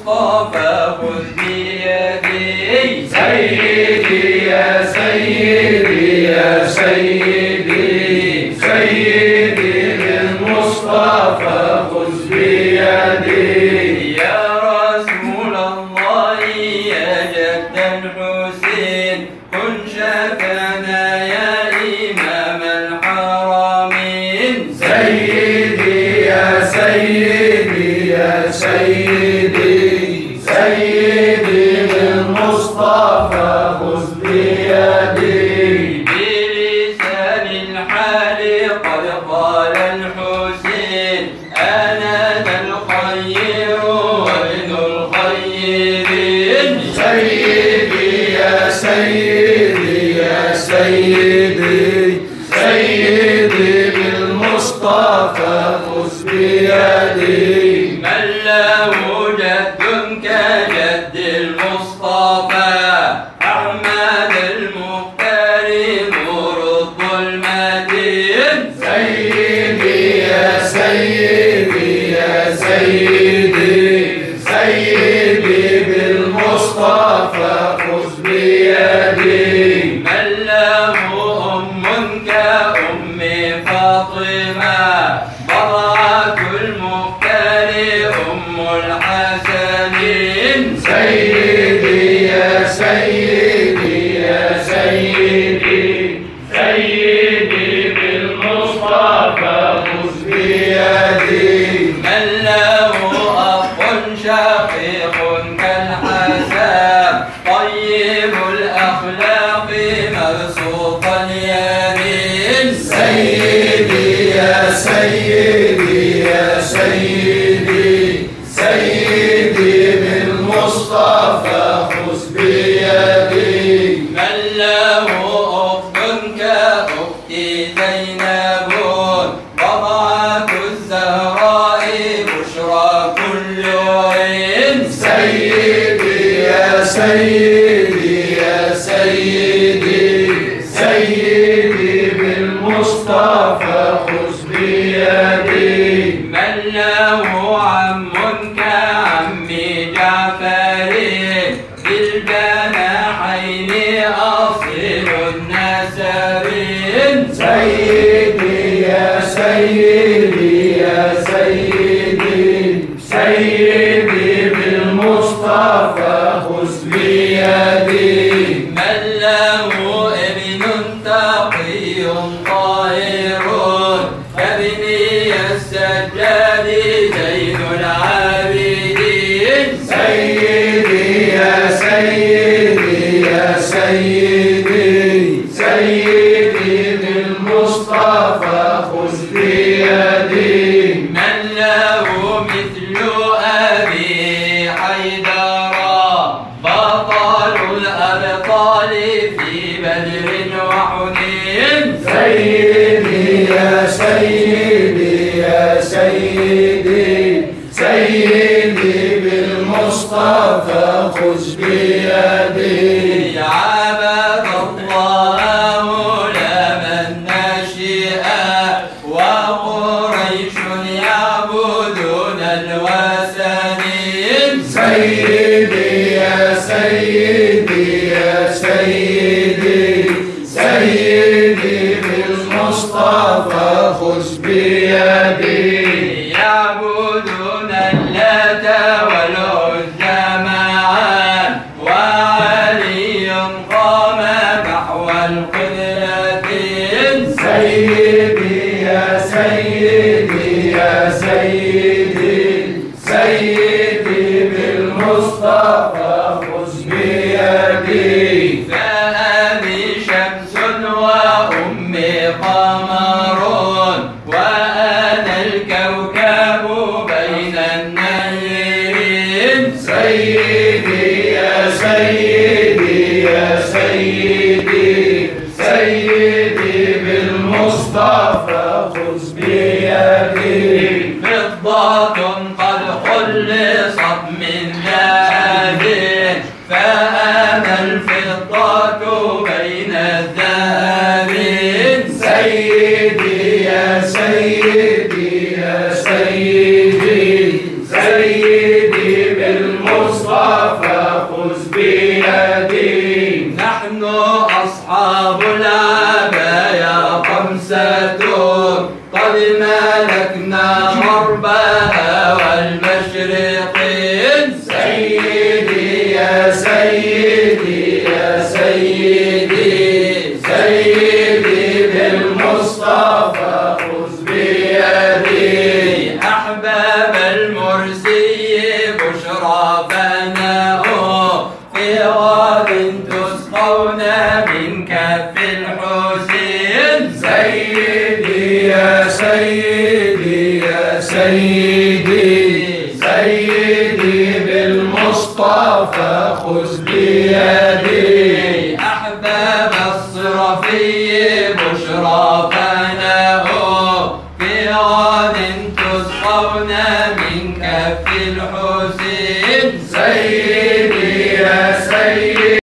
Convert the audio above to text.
بالمصطفى خذ بيدي. سيدي يا سيدي يا سيدي، سيدي بالمصطفى خذ بيدي. يا رسول الله يا جد الحسين كن شفانا يا إمام الحرمين. سيدي يا سيدي يا سيدي، سيدي بالمصطفى خذ بيدي. بلسان الحال قد قال الحسين أنا ذا الخير وابن الخيرين. سيدي يا سيدي يا سيدي، سيدي بالمصطفى خذ بيدي. من له جد كجد المصطفى أحمد المختار نور الظلمتين. سيدي يا سيدي يا سيدي، سيدي بالمصطفى خذ بيدي. من له كأم فاطمة براءة المختار أم الحسنين. سيدي يا سيدي يا سيدي، سيدي بالمصطفى خذ بيدي. من له أخ شقيق كالحسن طيب الأخلاق مبسوط اليمين. سيدي يا سيدي يا سيدي، سيدي بالمصطفى خذ بيدي. من له أخت كأخت زينب رضعة الزهراء بشرى كل عين. سيدي يا سيدي يا سيدي، سيدي بالمصطفى خذ بيدي. من له عم كعم جعفر بالجناحين أصيل النسرين. سيدي يا سيدي يا سيدي، سيدي بالمصطفى خذ بيدي. من له ابن تقي طاهر كابني السجاد زين العابدين. سيدي يا سيدي يا سيدي، سيدي بالمصطفى خذ بيدي. من له مثل أبي حيدر بطل الأبطال في بدر وحنين. سيدي يا سيدي يا سيدي، سيدي بالمصطفى خذ بيدي. عبد الله لمن نشئ وقريش يعبدون الوثنين. سيدي يا سيدي يا سيدي، سيدي بالمصطفى خذ بيدي. يعبدون اللات والعزى معا وعلي قام نحو القبلتين. سيدي يا سيدي يا سيدي، سيدي بالمصطفى خذ بيدي. فأبي شمس وأمي قمر وأنا الكوكب بين النيرين. سيدي يا سيدي يا سيدي، سيدي بالمصطفى خذ بيدي. فضة قد خلصت من ذهب فأنا الفضة بين الذهب. سيدي يا سيدي يا سيدي، سيدي بالمصطفى بشرى فناء في غد تسقون من كف الحسين. سيدي يا سيدي يا سيدي سيدي بالمصطفى خذ بيدي. أحباب الصرفي بشرى فناء في غد تسقون من كف الحسين. سيدي يا سيدي